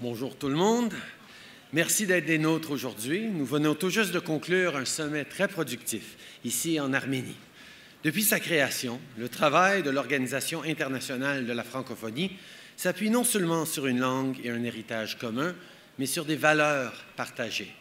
Bonjour tout le monde. Merci d'être des nôtres aujourd'hui. Nous venons tout juste de conclure un sommet très productif ici en Arménie. Depuis sa création, le travail de l'Organisation internationale de la francophonie s'appuie non seulement sur une langue et un héritage commun, mais sur des valeurs partagées.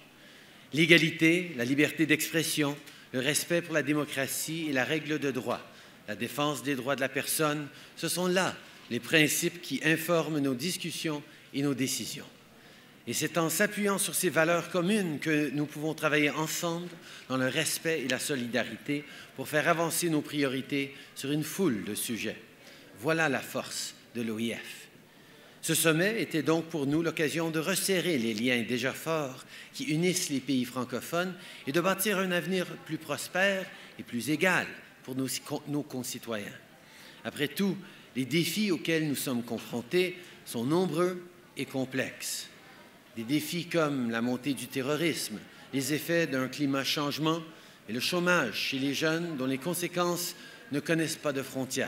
L'égalité, la liberté d'expression, le respect pour la démocratie et la règle de droit, la défense des droits de la personne, ce sont là les principes qui informent nos discussions et nos décisions. Et c'est en s'appuyant sur ces valeurs communes que nous pouvons travailler ensemble dans le respect et la solidarité pour faire avancer nos priorités sur une foule de sujets. Voilà la force de l'OIF. Ce sommet était donc pour nous l'occasion de resserrer les liens déjà forts qui unissent les pays francophones et de bâtir un avenir plus prospère et plus égal pour nos concitoyens. Après tout, les défis auxquels nous sommes confrontés sont nombreux et complexes. Des défis comme la montée du terrorisme, les effets d'un climat changement et le chômage chez les jeunes dont les conséquences ne connaissent pas de frontières.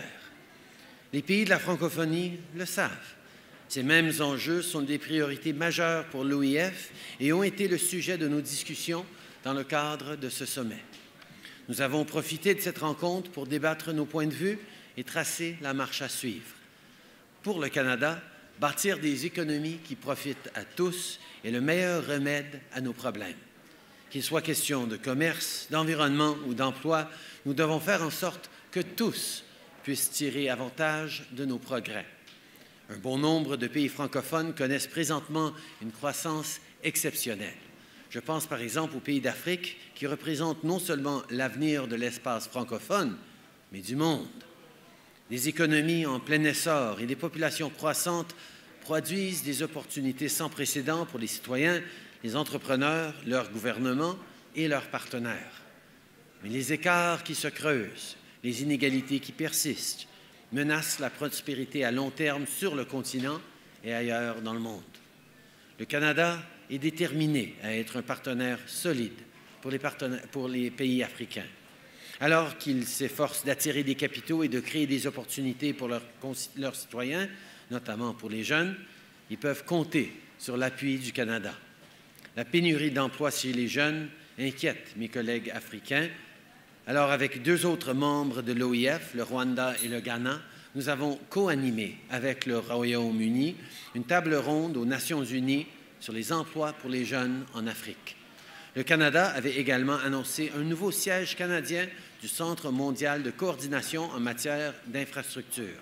Les pays de la francophonie le savent. Ces mêmes enjeux sont des priorités majeures pour l'OIF et ont été le sujet de nos discussions dans le cadre de ce sommet. Nous avons profité de cette rencontre pour débattre nos points de vue et tracer la marche à suivre. Pour le Canada, bâtir des économies qui profitent à tous est le meilleur remède à nos problèmes. Qu'il soit question de commerce, d'environnement ou d'emploi, nous devons faire en sorte que tous puissent tirer avantage de nos progrès. Un bon nombre de pays francophones connaissent présentement une croissance exceptionnelle. Je pense par exemple aux pays d'Afrique qui représentent non seulement l'avenir de l'espace francophone, mais du monde. Des économies en plein essor et des populations croissantes produisent des opportunités sans précédent pour les citoyens, les entrepreneurs, leurs gouvernements et leurs partenaires. Mais les écarts qui se creusent, les inégalités qui persistent, menacent la prospérité à long terme sur le continent et ailleurs dans le monde. Le Canada est déterminé à être un partenaire solide pour les pays africains. Alors qu'ils s'efforcent d'attirer des capitaux et de créer des opportunités pour leurs citoyens, notamment pour les jeunes, ils peuvent compter sur l'appui du Canada. La pénurie d'emplois chez les jeunes inquiète mes collègues africains. Alors, avec deux autres membres de l'OIF, le Rwanda et le Ghana, nous avons co-animé avec le Royaume-Uni une table ronde aux Nations unies sur les emplois pour les jeunes en Afrique. Le Canada avait également annoncé un nouveau siège canadien du Centre mondial de coordination en matière d'infrastructure.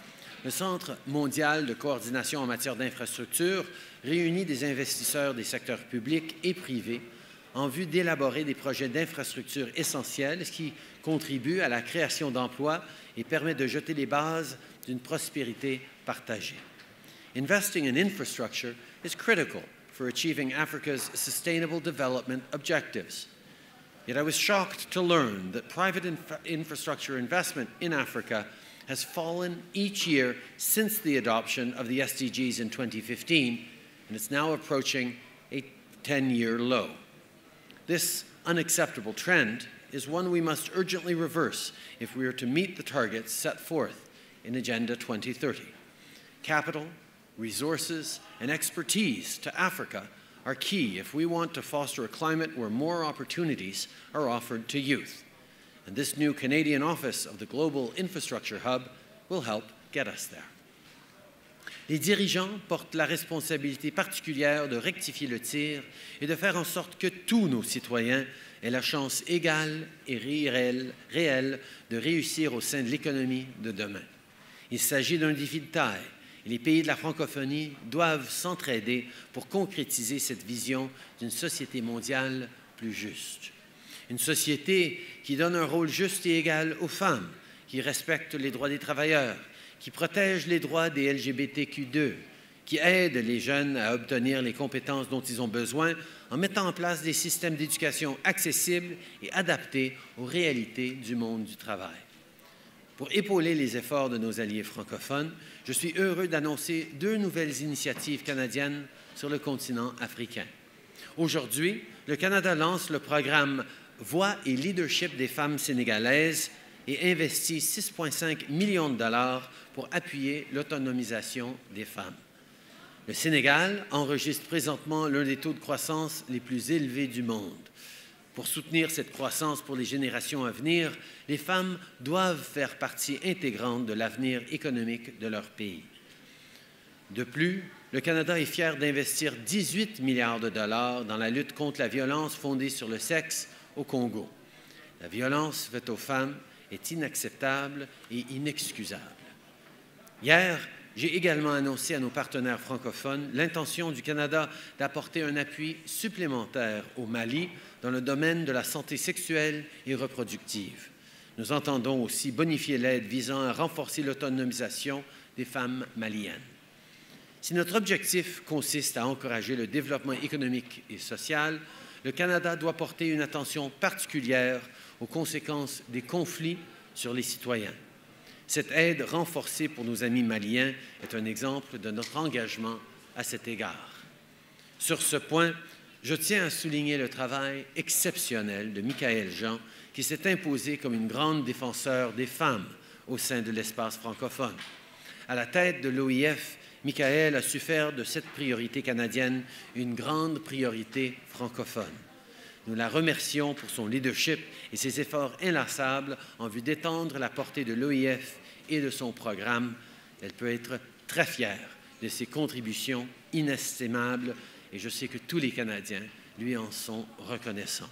Le Centre mondial de coordination en matière d'infrastructure réunit des investisseurs des secteurs publics et privés en vue d'élaborer des projets d'infrastructure essentiels, ce qui contribue à la création d'emplois et permet de jeter les bases d'une prospérité partagée. Investing in infrastructure is critical for achieving Africa's sustainable development objectives. Yet I was shocked to learn that private infrastructure investment in Africa has fallen each year since the adoption of the SDGs in 2015, and it's now approaching a 10-year low. This unacceptable trend is one we must urgently reverse if we are to meet the targets set forth in Agenda 2030. Capital, resources, and expertise to Africa are key if we want to foster a climate where more opportunities are offered to youth. And this new Canadian office of the Global Infrastructure Hub will help get us there. Les dirigeants portent la responsabilité particulière de rectifier le tir et de faire en sorte que tous nos citoyens aient la chance égale et réelle de réussir au sein de l'économie de demain. Il s'agit d'un défi de taille et les pays de la francophonie doivent s'entraider pour concrétiser cette vision d'une société mondiale plus juste. Une société qui donne un rôle juste et égal aux femmes, qui respecte les droits des travailleurs, qui protège les droits des LGBTQ2, qui aide les jeunes à obtenir les compétences dont ils ont besoin en mettant en place des systèmes d'éducation accessibles et adaptés aux réalités du monde du travail. Pour épauler les efforts de nos alliés francophones, je suis heureux d'annoncer deux nouvelles initiatives canadiennes sur le continent africain. Aujourd'hui, le Canada lance le programme Voix et leadership des femmes sénégalaises et investit 6,5 millions de dollars pour appuyer l'autonomisation des femmes. Le Sénégal enregistre présentement l'un des taux de croissance les plus élevés du monde. Pour soutenir cette croissance pour les générations à venir, les femmes doivent faire partie intégrante de l'avenir économique de leur pays. De plus, le Canada est fier d'investir 18 milliards de dollars dans la lutte contre la violence fondée sur le sexe au Congo. La violence faite aux femmes est inacceptable et inexcusable. Hier, j'ai également annoncé à nos partenaires francophones l'intention du Canada d'apporter un appui supplémentaire au Mali dans le domaine de la santé sexuelle et reproductive. Nous entendons aussi bonifier l'aide visant à renforcer l'autonomisation des femmes maliennes. Si notre objectif consiste à encourager le développement économique et social, le Canada doit porter une attention particulière aux conséquences des conflits sur les citoyens. Cette aide renforcée pour nos amis maliens est un exemple de notre engagement à cet égard. Sur ce point, je tiens à souligner le travail exceptionnel de Michaël Jean, qui s'est imposé comme une grande défenseure des femmes au sein de l'espace francophone. À la tête de l'OIF, Michaël a su faire de cette priorité canadienne une grande priorité francophone. Nous la remercions pour son leadership et ses efforts inlassables en vue d'étendre la portée de l'OIF et de son programme. Elle peut être très fière de ses contributions inestimables et je sais que tous les Canadiens lui en sont reconnaissants.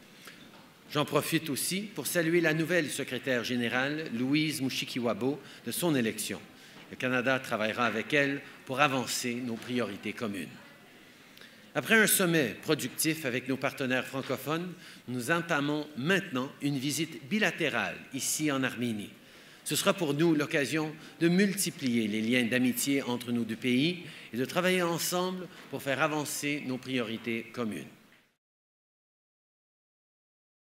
J'en profite aussi pour saluer la nouvelle secrétaire générale, Louise Mushikiwabo, de son élection. Le Canada travaillera avec elle pour avancer nos priorités communes. Après un sommet productif avec nos partenaires francophones, nous entamons maintenant une visite bilatérale ici en Arménie. Ce sera pour nous l'occasion de multiplier les liens d'amitié entre nos deux pays et de travailler ensemble pour faire avancer nos priorités communes.